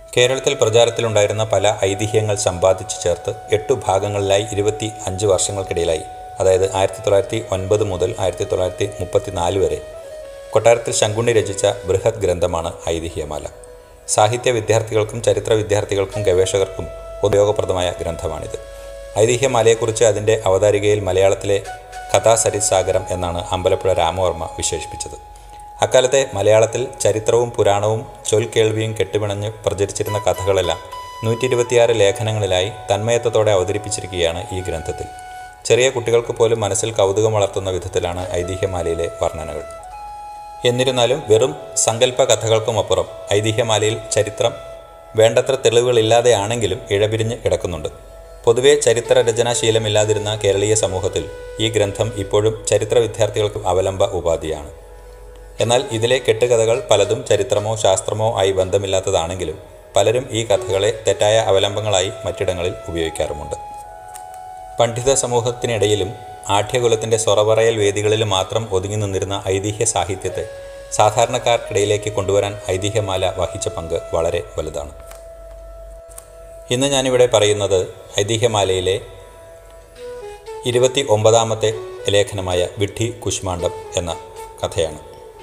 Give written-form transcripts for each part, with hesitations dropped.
കേരളത്തിൽ പ്രചാരത്തിലുണ്ടായിരുന്ന പല ഐതിഹ്യങ്ങൾ സമ്പാദിച്ചു ചേർത്ത് 8 ഭാഗങ്ങളിലായി 25 വർഷങ്ങൾക്കിടയിലായി, അതായത് 1909 മുതൽ 1934 വരെ കൊട്ടാരത്തിൽ ശങ്കുണ്ണി രചിച്ച ബൃഹത് ഗ്രന്ഥമാണ് ഐതിഹ്യമാല. സാഹിത്യ വിദ്യാർത്ഥികൾക്കും ചരിത്ര വിദ്യാർത്ഥികൾക്കും ഗവേഷകർക്കും ഉപയോഗപ്രദമായ ഗ്രന്ഥമാണിത്. ഐതിഹ്യമാലയെക്കുറിച്ച് അതിൻ്റെ അവതാരികയിൽ മലയാളത്തിലെ കഥാസരിസാഗരം എന്നാണ് അമ്പലപ്പുഴ രാമവർമ്മ വിശേഷിപ്പിച്ചത്. അക്കാലത്തെ മലയാളത്തിൽ ചരിത്രവും പുരാണവും ചൊൽക്കേൾവിയും കെട്ടുപിണഞ്ഞ് പ്രചരിച്ചിരുന്ന കഥകളെല്ലാം 126 ലേഖനങ്ങളിലായി തന്മയത്വത്തോടെ അവതരിപ്പിച്ചിരിക്കുകയാണ് ഈ ഗ്രന്ഥത്തിൽ. ചെറിയ കുട്ടികൾക്ക് പോലും മനസ്സിൽ കൗതുകം വളർത്തുന്ന വിധത്തിലാണ് ഐതിഹ്യമാലയിലെ വർണ്ണനകൾ. എന്നിരുന്നാലും വെറും സങ്കല്പ കഥകൾക്കുമപ്പുറം ഐതിഹ്യമാലയിൽ ചരിത്രം വേണ്ടത്ര തെളിവുകളില്ലാതെയാണെങ്കിലും ഇഴപിരിഞ്ഞ് കിടക്കുന്നുണ്ട്. പൊതുവെ ചരിത്ര രചനാശീലമില്ലാതിരുന്ന കേരളീയ സമൂഹത്തിൽ ഈ ഗ്രന്ഥം ഇപ്പോഴും ചരിത്ര വിദ്യാർത്ഥികൾക്ക് അവലംബ ഉപാധിയാണ്. എന്നാൽ ഇതിലെ കെട്ടുകഥകൾ പലതും ചരിത്രമോ ശാസ്ത്രമോ ആയി ബന്ധമില്ലാത്തതാണെങ്കിലും പലരും ഈ കഥകളെ തെറ്റായ അവലംബങ്ങളായി മറ്റിടങ്ങളിൽ ഉപയോഗിക്കാറുമുണ്ട്. പണ്ഡിത സമൂഹത്തിനിടയിലും ആഠ്യകുലത്തിൻ്റെ സ്വറപറയൽ വേദികളിലും മാത്രം ഒതുങ്ങി നിന്നിരുന്ന ഐതിഹ്യ സാഹിത്യത്തെ സാധാരണക്കാർക്കിടയിലേക്ക് കൊണ്ടുവരാൻ ഐതിഹ്യമാല വഹിച്ച പങ്ക് വളരെ വലുതാണ്. ഇന്ന് ഞാനിവിടെ പറയുന്നത് ഐതിഹ്യമാലയിലെ 29ാമത്തെ ലേഖനമായ വിഡ്ഢി കുശ്മാണ്ഡം എന്ന കഥയാണ്.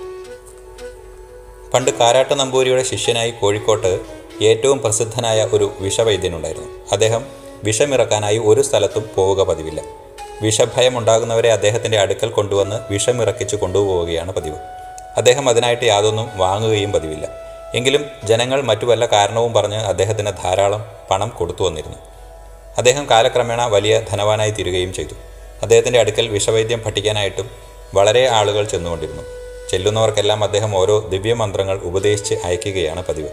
പണ്ട് കാരാട്ട് നമ്പൂരിയുടെ ശിഷ്യനായി കോഴിക്കോട്ട് ഏറ്റവും പ്രസിദ്ധനായ ഒരു വിഷവൈദ്യനുണ്ടായിരുന്നു. അദ്ദേഹം വിഷമിറക്കാനായി ഒരു സ്ഥലത്തും പോവുക പതിവില്ല. വിഷഭയമുണ്ടാകുന്നവരെ അദ്ദേഹത്തിൻ്റെ അടുക്കൽ കൊണ്ടുവന്ന് വിഷമിറക്കിച്ച് കൊണ്ടുപോവുകയാണ് പതിവ്. അദ്ദേഹം അതിനായിട്ട് യാതൊന്നും വാങ്ങുകയും പതിവില്ല. എങ്കിലും ജനങ്ങൾ മറ്റു വല്ല കാരണവും പറഞ്ഞ് അദ്ദേഹത്തിന് ധാരാളം പണം കൊടുത്തു വന്നിരുന്നു. അദ്ദേഹം കാലക്രമേണ വലിയ ധനവാനായി തീരുകയും ചെയ്തു. അദ്ദേഹത്തിൻ്റെ അടുക്കൽ വിഷവൈദ്യം പഠിക്കാനായിട്ടും വളരെ ആളുകൾ ചെന്നുകൊണ്ടിരുന്നു. ചെല്ലുന്നവർക്കെല്ലാം അദ്ദേഹം ഓരോ ദിവ്യമന്ത്രങ്ങൾ ഉപദേശിച്ച് അയക്കുകയാണ് പതിവ്.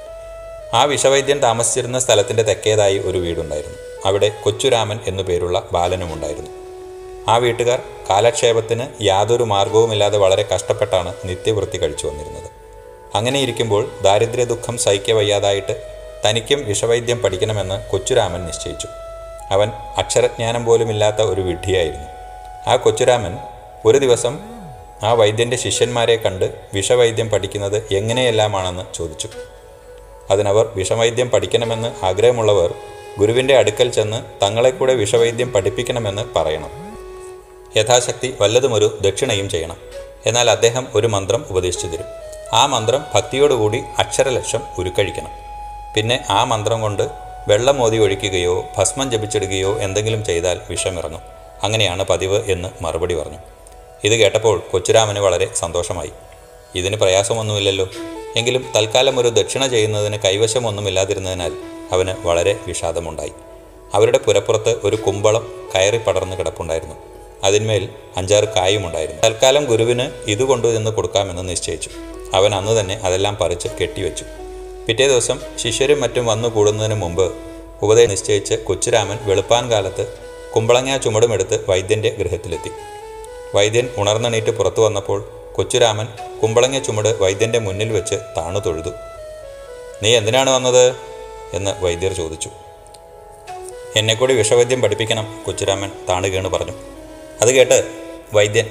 ആ വിഷവൈദ്യൻ താമസിച്ചിരുന്ന സ്ഥലത്തിൻ്റെ തെക്കേതായി ഒരു വീടുണ്ടായിരുന്നു. അവിടെ കൊച്ചുരാമൻ എന്നു പേരുള്ള ബാലനുമുണ്ടായിരുന്നു. ആ വീട്ടുകാർ കാലക്ഷേപത്തിന് യാതൊരു മാർഗവുമില്ലാതെ വളരെ കഷ്ടപ്പെട്ടാണ് നിത്യവൃത്തി കഴിച്ചു വന്നിരുന്നത്. അങ്ങനെ ഇരിക്കുമ്പോൾ ദാരിദ്ര്യ ദുഃഖം സഹിക്കവയ്യാതായിട്ട് തനിക്കും വിഷവൈദ്യം പഠിക്കണമെന്ന് കൊച്ചുരാമൻ നിശ്ചയിച്ചു. അവൻ അക്ഷരജ്ഞാനം പോലുമില്ലാത്ത ഒരു വിഡ്ഢിയായിരുന്നു. ആ കൊച്ചുരാമൻ ഒരു ദിവസം ആ വൈദ്യൻ്റെ ശിഷ്യന്മാരെ കണ്ട് വിഷവൈദ്യം പഠിക്കുന്നത് എങ്ങനെയെല്ലാമാണെന്ന് ചോദിച്ചു. അതിനവർ വിഷവൈദ്യം പഠിക്കണമെന്ന് ആഗ്രഹമുള്ളവർ ഗുരുവിൻ്റെ അടുക്കൽ ചെന്ന് തങ്ങളെ കൂടെ വിഷവൈദ്യം പഠിപ്പിക്കണമെന്ന് പറയണം. യഥാശക്തി വല്ലതുമൊരു ദക്ഷിണയും ചെയ്യണം. എന്നാൽ അദ്ദേഹം ഒരു മന്ത്രം ഉപദേശിച്ചു തരും. ആ മന്ത്രം ഭക്തിയോടുകൂടി അക്ഷരലക്ഷം ഉരുക്കഴിക്കണം. പിന്നെ ആ മന്ത്രം കൊണ്ട് വെള്ളം മോതി ഒഴിക്കുകയോ ഭസ്മം ജപിച്ചിടുകയോ എന്തെങ്കിലും ചെയ്താൽ വിഷമിറങ്ങും. അങ്ങനെയാണ് പതിവ് എന്ന് മറുപടി പറഞ്ഞു. ഇത് കേട്ടപ്പോൾ കൊച്ചുരാമന് വളരെ സന്തോഷമായി. ഇതിന് പ്രയാസമൊന്നുമില്ലല്ലോ. എങ്കിലും തൽക്കാലം ഒരു ദക്ഷിണ ചെയ്യുന്നതിന് കൈവശമൊന്നുമില്ലാതിരുന്നതിനാൽ അവന് വളരെ വിഷാദമുണ്ടായി. അവരുടെ പുരപ്പുറത്ത് ഒരു കുമ്പളം കയറി പടർന്ന് കിടപ്പുണ്ടായിരുന്നു. അതിന്മേൽ 5-6 കായുമുണ്ടായിരുന്നു. തൽക്കാലം ഗുരുവിന് ഇതുകൊണ്ടു നിന്ന് കൊടുക്കാമെന്ന് നിശ്ചയിച്ചു. അവൻ അന്ന് തന്നെ അതെല്ലാം പറിച്ച് കെട്ടിവെച്ചു. പിറ്റേ ദിവസം ശിഷ്യരും മറ്റും വന്നു കൂടുന്നതിന് മുമ്പ് ഉപദേശം നിശ്ചയിച്ച് കൊച്ചുരാമൻ വെളുപ്പാൻ കാലത്ത് കുമ്പളങ്ങ ചുമടുമെടുത്ത് വൈദ്യൻ്റെ ഗൃഹത്തിലെത്തി. വൈദ്യൻ ഉണർന്നെണീറ്റ് പുറത്തു വന്നപ്പോൾ കൊച്ചുരാമൻ കുമ്പളങ്ങ ചുമട് വൈദ്യൻ്റെ മുന്നിൽ വെച്ച് താണു തൊഴുതു. "നീ എന്തിനാണ് വന്നത്?" എന്ന് വൈദ്യർ ചോദിച്ചു. "എന്നെക്കൂടി വിഷവൈദ്യം പഠിപ്പിക്കണം," കൊച്ചുരാമൻ താണുകേണ് പറഞ്ഞു. അത് കേട്ട് വൈദ്യൻ,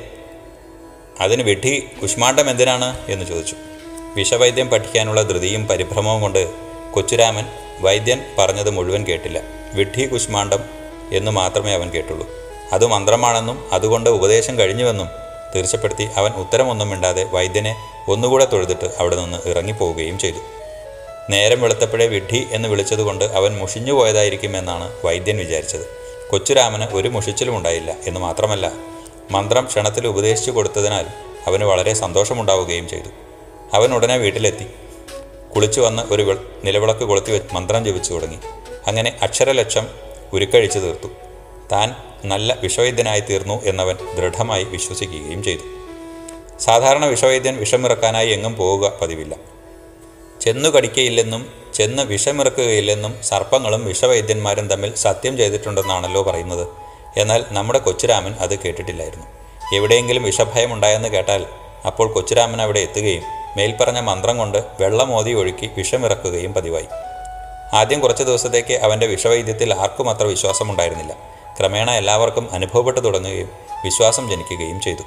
"അതിന് വിഡ്ഢി കുശ്മാണ്ഡം എന്തിനാണ്?" എന്ന് ചോദിച്ചു. വിഷവൈദ്യം പഠിക്കാനുള്ള ധൃതിയും പരിഭ്രമവും കൊണ്ട് കൊച്ചുരാമൻ വൈദ്യൻ പറഞ്ഞത് മുഴുവൻ കേട്ടില്ല. വിഡ്ഢി കുശ്മാണ്ഡം എന്ന് മാത്രമേ അവൻ കേട്ടുള്ളൂ. അത് മന്ത്രമാണെന്നും അതുകൊണ്ട് ഉപദേശം കഴിഞ്ഞുവെന്നും തീർച്ചപ്പെടുത്തി അവൻ ഉത്തരമൊന്നും മിണ്ടാതെ വൈദ്യനെ ഒന്നുകൂടെ തൊഴുതിട്ട് അവിടെ നിന്ന് ഇറങ്ങിപ്പോവുകയും ചെയ്തു. നേരം വെളുത്തപ്പോഴേ വിഡ്ഢി എന്ന് വിളിച്ചതുകൊണ്ട് അവൻ മുഷിഞ്ഞു പോയതായിരിക്കുമെന്നാണ് വൈദ്യൻ വിചാരിച്ചത്. കൊച്ചുരാമന് ഒരു മുഷിച്ചിലും ഉണ്ടായില്ല എന്ന് മാത്രമല്ല, മന്ത്രം ക്ഷണത്തിൽ ഉപദേശിച്ചു കൊടുത്തതിനാൽ അവന് വളരെ സന്തോഷമുണ്ടാവുകയും ചെയ്തു. അവൻ ഉടനെ വീട്ടിലെത്തി. കുളിച്ചു വന്ന് ഒരു നിലവിളക്ക് കൊളുത്തി വെച്ച് മന്ത്രം ജപിച്ചു തുടങ്ങി. അങ്ങനെ അക്ഷരലക്ഷം ഉരുക്കഴിച്ചു തീർത്തു. താൻ നല്ല വിഷവൈദ്യനായി തീർന്നു എന്നവൻ ദൃഢമായി വിശ്വസിക്കുകയും ചെയ്തു. സാധാരണ വിഷവൈദ്യൻ വിഷമിറക്കാനായി എങ്ങും പോവുക പതിവില്ല. ചെന്നു കടിക്കയില്ലെന്നും ചെന്ന് വിഷമിറക്കുകയില്ലെന്നും സർപ്പങ്ങളും വിഷവൈദ്യന്മാരും തമ്മിൽ സത്യം ചെയ്തിട്ടുണ്ടെന്നാണല്ലോ പറയുന്നത്. എന്നാൽ നമ്മുടെ കൊച്ചുരാമൻ അത് കേട്ടിട്ടില്ലായിരുന്നു. എവിടെയെങ്കിലും വിഷഭയമുണ്ടായെന്ന് കേട്ടാൽ അപ്പോൾ കൊച്ചുരാമൻ അവിടെ എത്തുകയും മേൽപ്പറഞ്ഞ മന്ത്രം കൊണ്ട് വെള്ളമോതി ഒഴുക്കി വിഷമിറക്കുകയും പതിവായി. ആദ്യം കുറച്ച് ദിവസത്തേക്ക് അവൻ്റെ വിഷവൈദ്യത്തിൽ ആർക്കും അത്ര വിശ്വാസമുണ്ടായിരുന്നില്ല. ക്രമേണ എല്ലാവർക്കും അനുഭവപ്പെട്ടു തുടങ്ങുകയും വിശ്വാസം ജനിക്കുകയും ചെയ്തു.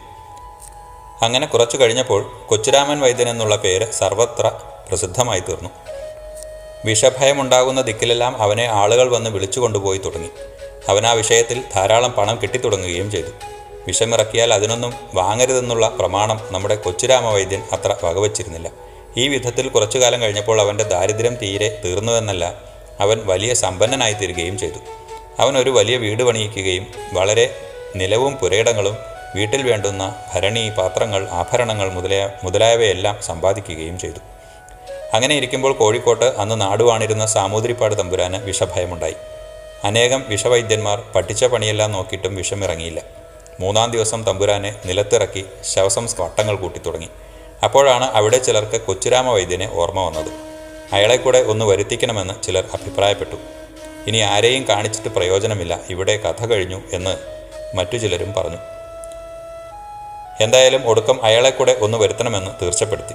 അങ്ങനെ കുറച്ചു കഴിഞ്ഞപ്പോൾ കൊച്ചുരാമൻ വൈദ്യൻ എന്നുള്ള പേര് സർവത്ര പ്രസിദ്ധമായി തീർന്നു. വിഷഭയമുണ്ടാകുന്ന ദിക്കിലെല്ലാം അവനെ ആളുകൾ വന്ന് വിളിച്ചു കൊണ്ടുപോയി തുടങ്ങി. അവൻ ആ വിഷയത്തിൽ ധാരാളം പണം കിട്ടിത്തുടങ്ങുകയും ചെയ്തു. വിഷമിറക്കിയാൽ അതിനൊന്നും വാങ്ങരുതെന്നുള്ള പ്രമാണം നമ്മുടെ കൊച്ചുരാമവൈദ്യൻ അത്ര വകവച്ചിരുന്നില്ല. ഈ വിധത്തിൽ കുറച്ചു കാലം കഴിഞ്ഞപ്പോൾ അവൻ്റെ ദാരിദ്ര്യം തീരെ തീർന്നുവെന്നല്ല, അവൻ വലിയ സമ്പന്നനായി തീരുകയും ചെയ്തു. അവൻ ഒരു വലിയ വീട് പണിയിക്കുകയും വളരെ നിലവും പുരയിടങ്ങളും വീട്ടിൽ വേണ്ടുന്ന ഭരണി, പാത്രങ്ങൾ, ആഭരണങ്ങൾ മുതലായവയെല്ലാം സമ്പാദിക്കുകയും ചെയ്തു. അങ്ങനെ ഇരിക്കുമ്പോൾ കോഴിക്കോട്ട് അന്ന് നാടുവാണിരുന്ന സാമൂതിരിപ്പാട് തമ്പുരാന് വിഷഭയമുണ്ടായി. അനേകം വിഷവൈദ്യന്മാർ പഠിച്ച പണിയെല്ലാം നോക്കിയിട്ടും വിഷമിറങ്ങിയില്ല. 3-ാം ദിവസം തമ്പുരാനെ നിലത്തിറക്കി വട്ടങ്ങൾ കൂട്ടിത്തുടങ്ങി. അപ്പോഴാണ് അവിടെ ചിലർക്ക് കൊച്ചുരാമവൈദ്യനെ ഓർമ്മ വന്നത്. അയാളെ കൂടെ ഒന്ന് വരുത്തിക്കണമെന്ന് ചിലർ അഭിപ്രായപ്പെട്ടു. ഇനി ആരെയും കാണിച്ചിട്ട് പ്രയോജനമില്ല, ഇവിടെ കഥ കഴിഞ്ഞു എന്ന് മറ്റു ചിലരും പറഞ്ഞു. എന്തായാലും ഒടുക്കം അയാളെ കൂടെ ഒന്ന് വരുത്തണമെന്ന് തീർച്ചപ്പെടുത്തി.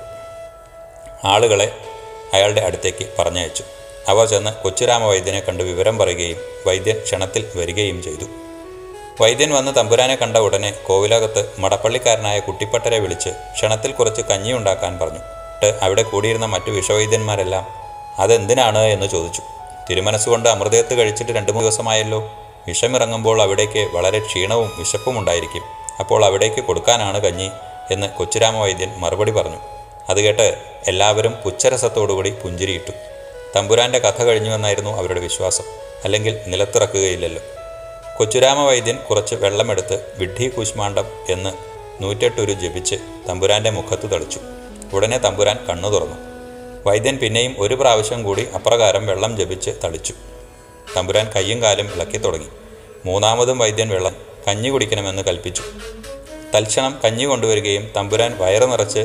ആളുകളെ അയാളുടെ അടുത്തേക്ക് പറഞ്ഞയച്ചു. അവർ ചെന്ന് കൊച്ചുരാമവൈദ്യനെ കണ്ട് വിവരം പറയുകയും വൈദ്യൻ ക്ഷണത്തിൽ വരികയും ചെയ്തു. വൈദ്യൻ വന്ന് തമ്പുരാനെ കണ്ട ഉടനെ കോവിലകത്ത് മടപ്പള്ളിക്കാരനായ കുട്ടിപ്പട്ടരെ വിളിച്ച് ക്ഷണത്തിൽ കുറച്ച് കഞ്ഞി ഉണ്ടാക്കാൻ പറഞ്ഞു. അവിടെ കൂടിയിരുന്ന മറ്റു വിഷവൈദ്യന്മാരെല്ലാം അതെന്തിനാണ് എന്ന് ചോദിച്ചു. തിരുമനസ്സുകൊണ്ട് അമൃതയത്ത് കഴിച്ചിട്ട് 2-3 ദിവസമായല്ലോ. വിഷമിറങ്ങുമ്പോൾ അവിടേക്ക് വളരെ ക്ഷീണവും വിശപ്പും ഉണ്ടായിരിക്കും. അപ്പോൾ അവിടേക്ക് കൊടുക്കാനാണ് കഞ്ഞി എന്ന് കൊച്ചുരാമവൈദ്യൻ മറുപടി പറഞ്ഞു. അത് കേട്ട് എല്ലാവരും പുച്ഛരസത്തോടുകൂടി പുഞ്ചിരിയിട്ടു. തമ്പുരാൻ്റെ കഥ കഴിഞ്ഞുവെന്നായിരുന്നു അവരുടെ വിശ്വാസം. അല്ലെങ്കിൽ നിലത്തിറക്കുകയില്ലല്ലോ. കൊച്ചുരാമവൈദ്യൻ കുറച്ച് വെള്ളമെടുത്ത് വിഡ്ഢി കൂശ്മാണ്ഡം എന്ന് 108 ജപിച്ച് തമ്പുരാൻ്റെ മുഖത്ത് തളിച്ചു. ഉടനെ തമ്പുരാൻ കണ്ണു തുറന്നു. വൈദ്യൻ പിന്നെയും 1 പ്രാവശ്യം കൂടി അപ്രകാരം വെള്ളം ജപിച്ച് തളിച്ചു. തമ്പുരാൻ കയ്യും കാലും ഇളക്കി തുടങ്ങി. 3-ാമതും വൈദ്യൻ വെള്ളം കഞ്ഞി കുടിക്കണമെന്ന് കൽപ്പിച്ചു. തൽക്ഷണം കഞ്ഞി കൊണ്ടുവരികയും തമ്പുരാൻ വയറ് നിറച്ച്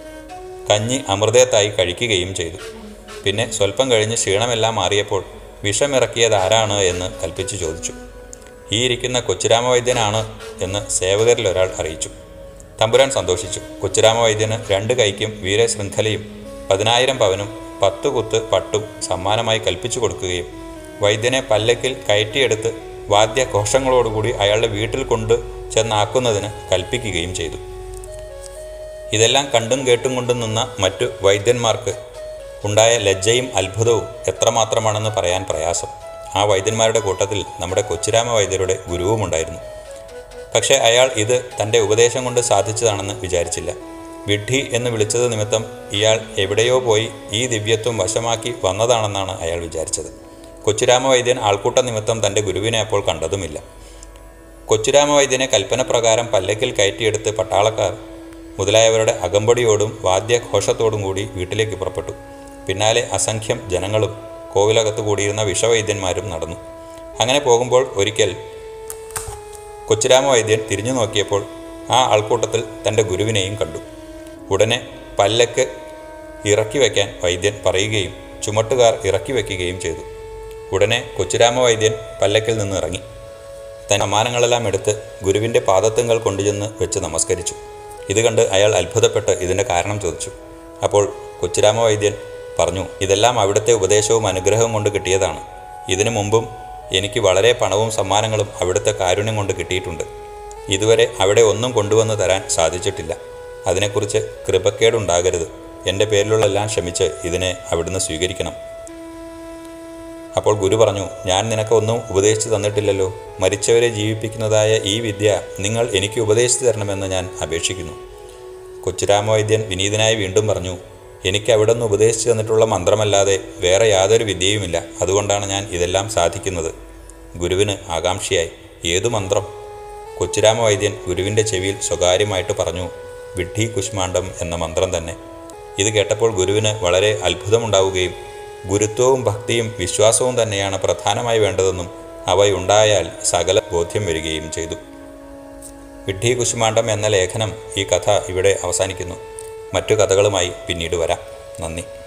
കഞ്ഞി അമൃതയത്തായി കഴിക്കുകയും ചെയ്തു. പിന്നെ സ്വല്പം കഴിഞ്ഞ് ക്ഷീണമെല്ലാം മാറിയപ്പോൾ വിഷമിറക്കിയത് ആരാണ് എന്ന് കൽപ്പിച്ചു ചോദിച്ചു. ഈ ഇരിക്കുന്ന കൊച്ചുരാമവൈദ്യനാണ് എന്ന് സേവകരിൽ ഒരാൾ അറിയിച്ചു. തമ്പുരാൻ സന്തോഷിച്ചു. കൊച്ചുരാമവൈദ്യന് 2 കൈക്കും വീരശൃംഖലയും 10,000 പവനും 10 കുത്ത് പട്ടും സമ്മാനമായി കൽപ്പിച്ചു കൊടുക്കുകയും വൈദ്യനെ പല്ലക്കിൽ കയറ്റിയെടുത്ത് വാദ്യഘോഷങ്ങളോടുകൂടി അയാളുടെ വീട്ടിൽ കൊണ്ട് ചെന്നാക്കുന്നതിന് കൽപ്പിക്കുകയും ചെയ്തു. ഇതെല്ലാം കണ്ടും കേട്ടും കൊണ്ടും നിന്ന മറ്റു വൈദ്യന്മാർക്ക് ഉണ്ടായ ലജ്ജയും അത്ഭുതവും എത്രമാത്രമാണെന്ന് പറയാൻ പ്രയാസം. ആ വൈദ്യന്മാരുടെ കൂട്ടത്തിൽ നമ്മുടെ കൊച്ചുരാമവൈദ്യരുടെ ഗുരുവുമുണ്ടായിരുന്നു. പക്ഷേ അയാൾ ഇത് തൻ്റെ ഉപദേശം കൊണ്ട് സാധിച്ചതാണെന്ന് വിചാരിച്ചില്ല. വിഡ്ഢി എന്ന് വിളിച്ചത് നിമിത്തം ഇയാൾ എവിടെയോ പോയി ഈ ദിവ്യത്വം വശമാക്കി വന്നതാണെന്നാണ് അയാൾ വിചാരിച്ചത്. കൊച്ചുരാമവൈദ്യൻ ആൾക്കൂട്ട നിമിത്തം തൻ്റെ ഗുരുവിനെ അപ്പോൾ കണ്ടതുമില്ല. കൊച്ചുരാമവൈദ്യനെ കൽപ്പനപ്രകാരം പല്ലക്കിൽ കയറ്റിയെടുത്ത് പട്ടാളക്കാർ മുതലായവരുടെ അകമ്പടിയോടും വാദ്യഘോഷത്തോടും കൂടി വീട്ടിലേക്ക് പുറപ്പെട്ടു. പിന്നാലെ അസംഖ്യം ജനങ്ങളും കോവിലകത്ത് കൂടിയിരുന്ന വിഷവൈദ്യന്മാരും നടന്നു. അങ്ങനെ പോകുമ്പോൾ ഒരിക്കൽ കൊച്ചുരാമവൈദ്യൻ തിരിഞ്ഞു നോക്കിയപ്പോൾ ആ ആൾക്കൂട്ടത്തിൽ തൻ്റെ ഗുരുവിനെയും കണ്ടു. ഉടനെ പല്ലക്ക് ഇറക്കി വയ്ക്കാൻ വൈദ്യൻ പറയുകയും ചുമട്ടുകാർ ഇറക്കി വയ്ക്കുകയും ചെയ്തു. ഉടനെ കൊച്ചുരാമവൈദ്യൻ പല്ലക്കിൽ നിന്ന് ഇറങ്ങി തൻ്റെ സമ്മാനങ്ങളെല്ലാം എടുത്ത് ഗുരുവിൻ്റെ പാദത്തുങ്കൽ കൊണ്ടുചെന്ന് വെച്ച് നമസ്കരിച്ചു. ഇത് കണ്ട് അയാൾ അത്ഭുതപ്പെട്ട് ഇതിൻ്റെ കാരണം ചോദിച്ചു. അപ്പോൾ കൊച്ചുരാമവൈദ്യൻ പറഞ്ഞു, ഇതെല്ലാം അവിടുത്തെ ഉപദേശവും അനുഗ്രഹവും കൊണ്ട് കിട്ടിയതാണ്. ഇതിനു മുമ്പും എനിക്ക് വളരെ പണവും സമ്മാനങ്ങളും അവിടുത്തെ കാരുണ്യം കൊണ്ട് കിട്ടിയിട്ടുണ്ട്. ഇതുവരെ അവിടെ ഒന്നും കൊണ്ടുവന്ന് തരാൻ സാധിച്ചിട്ടില്ല. അതിനെക്കുറിച്ച് കൃപക്കേടുണ്ടാകരുത്. എൻ്റെ പേരിലുള്ളെല്ലാം ക്ഷമിച്ച് ഇതിനെ അവിടുന്ന് സ്വീകരിക്കണം. അപ്പോൾ ഗുരു പറഞ്ഞു, ഞാൻ നിനക്ക് ഒന്നും ഉപദേശിച്ചു തന്നിട്ടില്ലല്ലോ. മരിച്ചവരെ ജീവിപ്പിക്കുന്നതായ ഈ വിദ്യ നിങ്ങൾ എനിക്ക് ഉപദേശിച്ചു തരണമെന്ന് ഞാൻ അപേക്ഷിക്കുന്നു. കൊച്ചുരാമവൈദ്യൻ വിനീതനായി വീണ്ടും പറഞ്ഞു, എനിക്ക് അവിടെ നിന്ന് ഉപദേശിച്ചു തന്നിട്ടുള്ള മന്ത്രമല്ലാതെ വേറെ യാതൊരു വിദ്യയുമില്ല. അതുകൊണ്ടാണ് ഞാൻ ഇതെല്ലാം സാധിക്കുന്നത്. ഗുരുവിന് ആകാംക്ഷയായി. ഏതു മന്ത്രം? കൊച്ചുരാമവൈദ്യൻ ഗുരുവിൻ്റെ ചെവിയിൽ സ്വകാര്യമായിട്ട് പറഞ്ഞു, വിഡ്ഢി കുശ്മാണ്ഡം എന്ന മന്ത്രം തന്നെ. ഇത് കേട്ടപ്പോൾ ഗുരുവിന് വളരെ അത്ഭുതമുണ്ടാവുകയും ഗുരുത്വവും ഭക്തിയും വിശ്വാസവും തന്നെയാണ് പ്രധാനമായി വേണ്ടതെന്നും അവയുണ്ടായാൽ സകല ബോധ്യം വരികയും ചെയ്തു. വിഡ്ഢി കുശ്മാണ്ഡം എന്ന ലേഖനം ഈ കഥ ഇവിടെ അവസാനിക്കുന്നു. മറ്റു കഥകളുമായി പിന്നീട് വരാം. നന്ദി.